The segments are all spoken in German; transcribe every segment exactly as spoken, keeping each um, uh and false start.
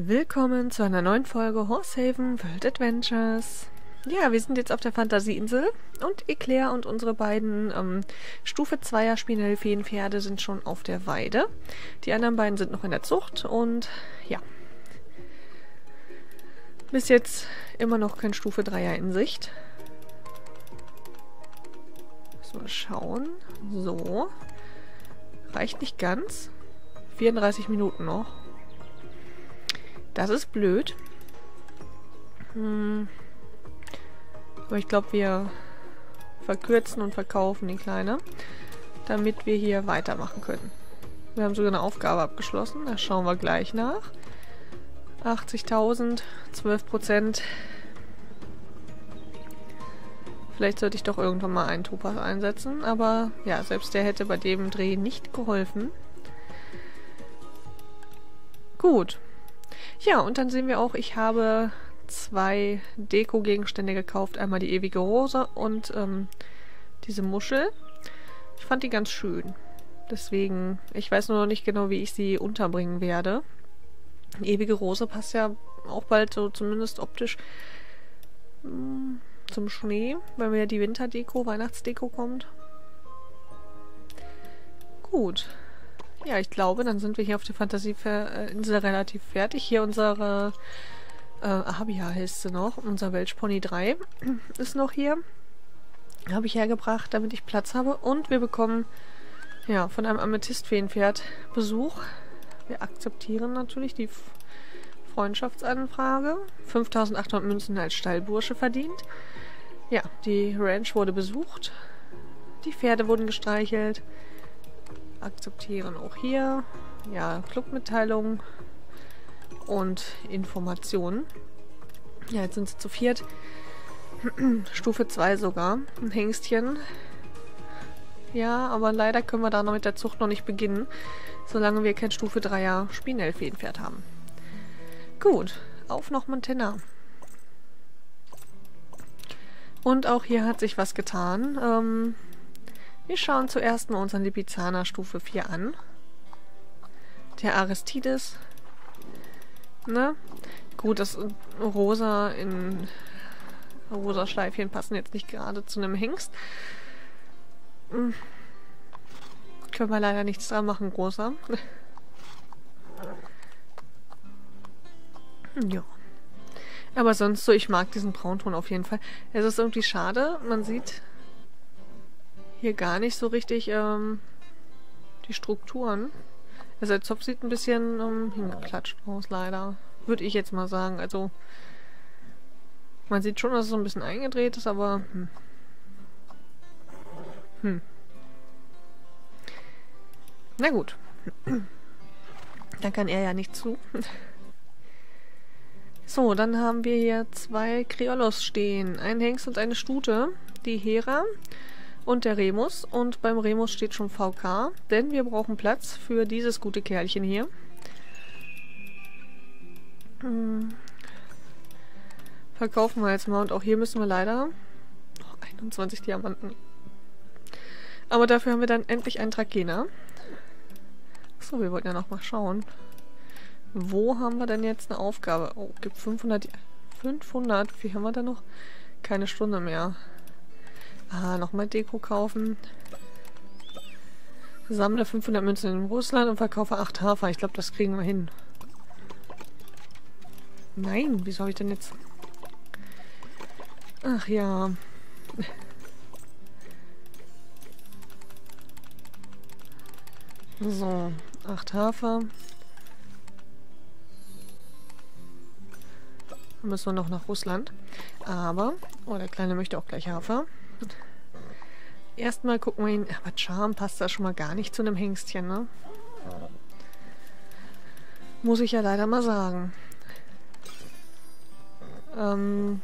Willkommen zu einer neuen Folge Horsehaven World Adventures. Ja, wir sind jetzt auf der Fantasieinsel und Eclair und unsere beiden ähm, Stufe zweier Spinellfeenpferde sind schon auf der Weide. Die anderen beiden sind noch in der Zucht und ja, bis jetzt immer noch kein Stufe dreier in Sicht. Müssen wir schauen. So, reicht nicht ganz. vierunddreißig Minuten noch. Das ist blöd. Hm. Aber ich glaube, wir verkürzen und verkaufen die Kleine, damit wir hier weitermachen können. Wir haben sogar eine Aufgabe abgeschlossen. Da schauen wir gleich nach. achtzigtausend, zwölf Prozent. Vielleicht sollte ich doch irgendwann mal einen Topaz einsetzen. Aber ja, selbst der hätte bei dem Dreh nicht geholfen. Gut. Ja, und dann sehen wir auch, ich habe zwei Deko-Gegenstände gekauft. Einmal die ewige Rose und ähm, diese Muschel. Ich fand die ganz schön. Deswegen, ich weiß nur noch nicht genau, wie ich sie unterbringen werde. Die ewige Rose passt ja auch bald so zumindest optisch mh, zum Schnee, weil ja die Winterdeko, Weihnachtsdeko kommt. Gut. Ja, ich glaube, dann sind wir hier auf der Fantasieinsel relativ fertig. Hier unsere äh, Abia heißt sie noch. Unser Welschpony drei ist noch hier. Habe ich hergebracht, damit ich Platz habe. Und wir bekommen ja von einem Amethystfeenpferd Besuch. Wir akzeptieren natürlich die Freundschaftsanfrage. fünftausendachthundert Münzen als Stallbursche verdient. Ja, die Ranch wurde besucht. Die Pferde wurden gestreichelt. Akzeptieren auch hier. Ja, Clubmitteilung und Informationen. Ja, jetzt sind sie zu viert. Stufe zwei sogar. Ein Hengstchen. Ja, aber leider können wir da noch mit der Zucht noch nicht beginnen, solange wir kein Stufe dreier Spinellfeenpferd haben. Gut, auf nach Montana. Und auch hier hat sich was getan. Ähm... Wir schauen zuerst mal unseren Lipizzaner Stufe vier an. Der Aristides. Ne? Gut, das Rosa in rosa Schleifchen passen jetzt nicht gerade zu einem Hengst. Hm. Können wir leider nichts dran machen, großer. Ja. Aber sonst so, ich mag diesen Braunton auf jeden Fall. Es ist irgendwie schade, man sieht hier gar nicht so richtig ähm, die Strukturen. Also der Zopf sieht ein bisschen ähm, hingeklatscht aus, leider. Würde ich jetzt mal sagen. Also man sieht schon, dass es so ein bisschen eingedreht ist, aber hm. Hm. Na gut. Da kann er ja nicht zu. So, dann haben wir hier zwei Criollos stehen. Ein Hengst und eine Stute. Die Hera und der Remus. Und beim Remus steht schon V K, denn wir brauchen Platz für dieses gute Kerlchen hier. Hm. Verkaufen wir jetzt mal. Und auch hier müssen wir leider... Oh, einundzwanzig Diamanten. Aber dafür haben wir dann endlich einen Trakehner. Achso, wir wollten ja noch mal schauen. Wo haben wir denn jetzt eine Aufgabe? Oh, gibt fünfhundert... fünfhundert? Wie viel haben wir da noch? Keine Stunde mehr. Ah, nochmal Deko kaufen. Sammle fünfhundert Münzen in Russland und verkaufe acht Hafer. Ich glaube, das kriegen wir hin. Nein, wieso habe ich denn jetzt... Ach ja. So, acht Hafer. Dann müssen wir noch nach Russland. Aber... Oh, der Kleine möchte auch gleich Hafer. Erstmal gucken wir ihn... Aber Charme passt da schon mal gar nicht zu einem Hengstchen, ne? Muss ich ja leider mal sagen. Ähm...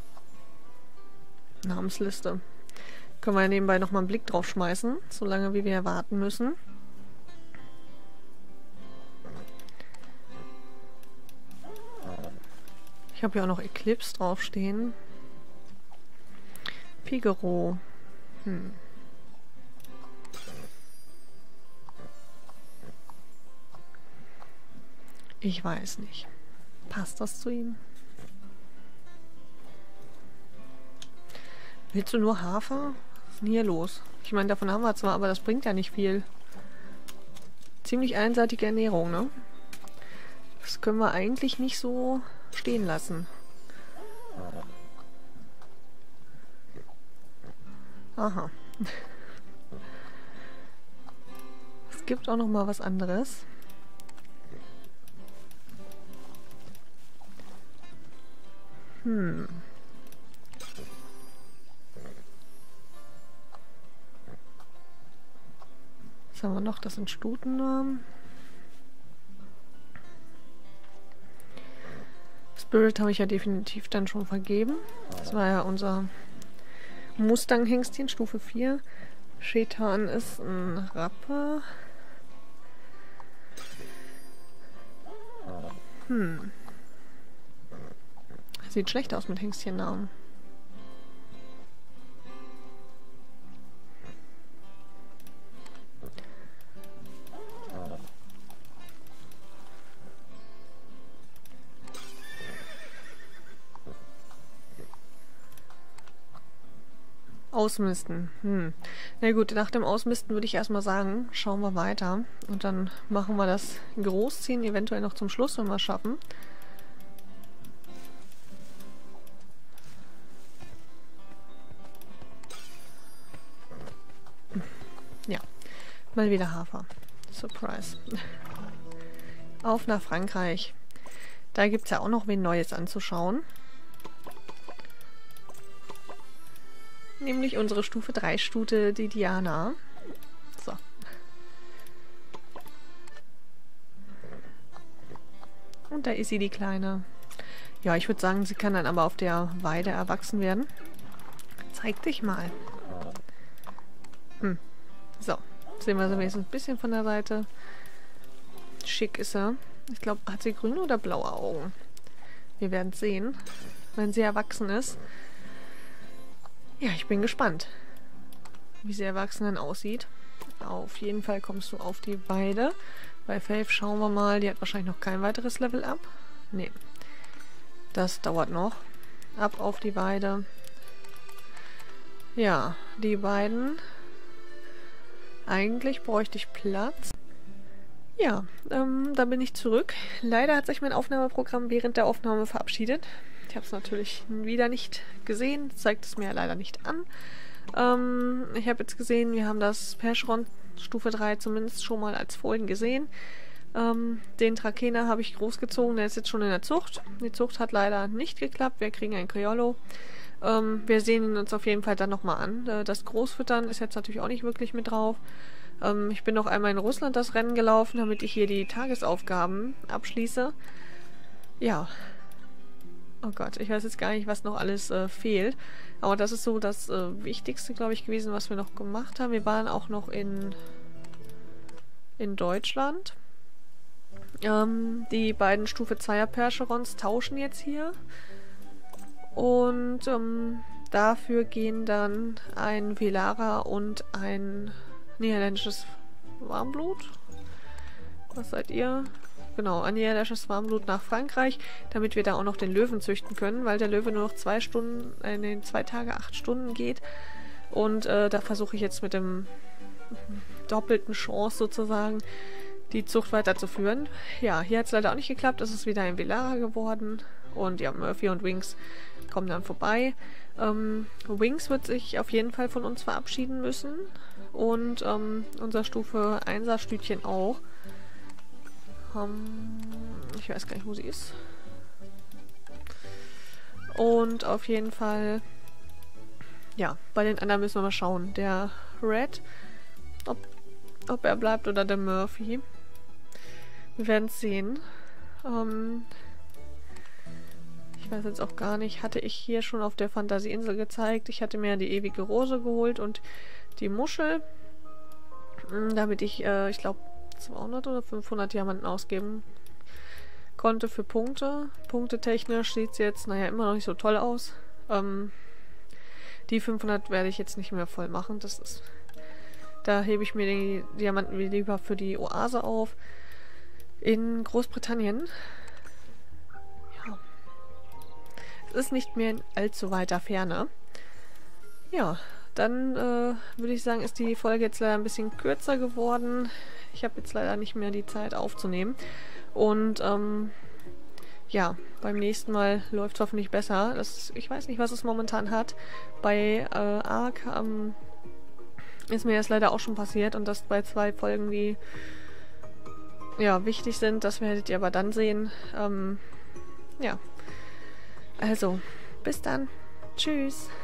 Namensliste. Können wir ja nebenbei nochmal einen Blick drauf schmeißen, solange wie wir warten müssen. Ich habe ja auch noch Eclipse draufstehen. Figaro. Hm. Ich weiß nicht. Passt das zu ihm? Willst du nur Hafer? Was ist denn hier los? Ich meine, davon haben wir zwar, aber das bringt ja nicht viel. Ziemlich einseitige Ernährung, ne? Das können wir eigentlich nicht so stehen lassen. Aha. Es gibt auch noch mal was anderes. Hm. Was haben wir noch? Das sind Stutennamen. Spirit habe ich ja definitiv dann schon vergeben. Das war ja unser Mustang-Hengstchen, Stufe vier. Shetan ist ein Rappe. Hm. Sieht schlecht aus mit Hengstchennamen. Ausmisten. Hm. Na gut, nach dem Ausmisten würde ich erstmal sagen, schauen wir weiter. Und dann machen wir das Großziehen eventuell noch zum Schluss, wenn wir es schaffen. Ja, mal wieder Hafer. Surprise. Auf nach Frankreich. Da gibt es ja auch noch wen Neues anzuschauen. Nämlich unsere Stufe drei Stute, die Diana. So. Und da ist sie, die Kleine. Ja, ich würde sagen, sie kann dann aber auf der Weide erwachsen werden. Zeig dich mal. Hm. So. Sehen wir sie wenigstens ein bisschen von der Seite. Schick ist er. Ich glaube, hat sie grüne oder blaue Augen? Wir werden es sehen, wenn sie erwachsen ist. Ja, ich bin gespannt, wie sie erwachsen dann aussieht. Auf jeden Fall kommst du auf die Weide. Bei Faith schauen wir mal. Die hat wahrscheinlich noch kein weiteres Level up. Nee. Das dauert noch. Ab auf die Weide. Ja, die beiden. Eigentlich bräuchte ich Platz. Ja, ähm, da bin ich zurück. Leider hat sich mein Aufnahmeprogramm während der Aufnahme verabschiedet. Ich habe es natürlich wieder nicht gesehen. Zeigt es mir ja leider nicht an. Ähm, ich habe jetzt gesehen, wir haben das Percheron Stufe drei zumindest schon mal als Fohlen gesehen. Ähm, den Trakehner habe ich großgezogen. Der ist jetzt schon in der Zucht. Die Zucht hat leider nicht geklappt. Wir kriegen ein Criollo. Ähm, wir sehen ihn uns auf jeden Fall dann nochmal an. Äh, das Großfüttern ist jetzt natürlich auch nicht wirklich mit drauf. Ähm, ich bin noch einmal in Russland das Rennen gelaufen, damit ich hier die Tagesaufgaben abschließe. Ja. Oh Gott, ich weiß jetzt gar nicht, was noch alles äh, fehlt. Aber das ist so das äh, Wichtigste, glaube ich, gewesen, was wir noch gemacht haben. Wir waren auch noch in, in Deutschland. Ähm, die beiden Stufe zweier Percherons tauschen jetzt hier. Und ähm, dafür gehen dann ein Velara und ein niederländisches Warmblut. Was seid ihr? Genau, ein niederländisches Warmblut nach Frankreich, damit wir da auch noch den Löwen züchten können, weil der Löwe nur noch zwei Stunden, äh, nee, zwei Tage, acht Stunden geht. Und äh, da versuche ich jetzt mit dem doppelten Chance sozusagen die Zucht weiterzuführen. Ja, hier hat es leider auch nicht geklappt. Es ist wieder ein Velara geworden. Und ja, Murphy und Wings kommen dann vorbei. Ähm, Wings wird sich auf jeden Fall von uns verabschieden müssen. Und ähm, unser Stufe einser Stütchen auch. Ähm, ich weiß gar nicht, wo sie ist. Und auf jeden Fall, ja, bei den anderen müssen wir mal schauen. Der Red, ob, ob er bleibt oder der Murphy. Wir werden es sehen. Ähm, ich weiß jetzt auch gar nicht, hatte ich hier schon auf der Fantasieinsel gezeigt. Ich hatte mir die ewige Rose geholt und die Muschel, damit ich, äh, ich glaube, zweihundert oder fünfhundert Diamanten ausgeben konnte für Punkte. Punktetechnisch sieht es jetzt, naja, immer noch nicht so toll aus. Ähm, die fünfhundert werde ich jetzt nicht mehr voll machen. Das ist, da hebe ich mir die Diamanten lieber für die Oase auf. In Großbritannien ist nicht mehr in allzu weiter Ferne. Ja, dann äh, würde ich sagen, ist die Folge jetzt leider ein bisschen kürzer geworden. Ich habe jetzt leider nicht mehr die Zeit aufzunehmen. Und ähm, ja, beim nächsten Mal läuft es hoffentlich besser. Das, ich weiß nicht, was es momentan hat. Bei äh, Ark ähm, ist mir das leider auch schon passiert und das bei zwei Folgen, die ja wichtig sind. Das werdet ihr aber dann sehen. Ähm, ja, also, bis dann. Tschüss.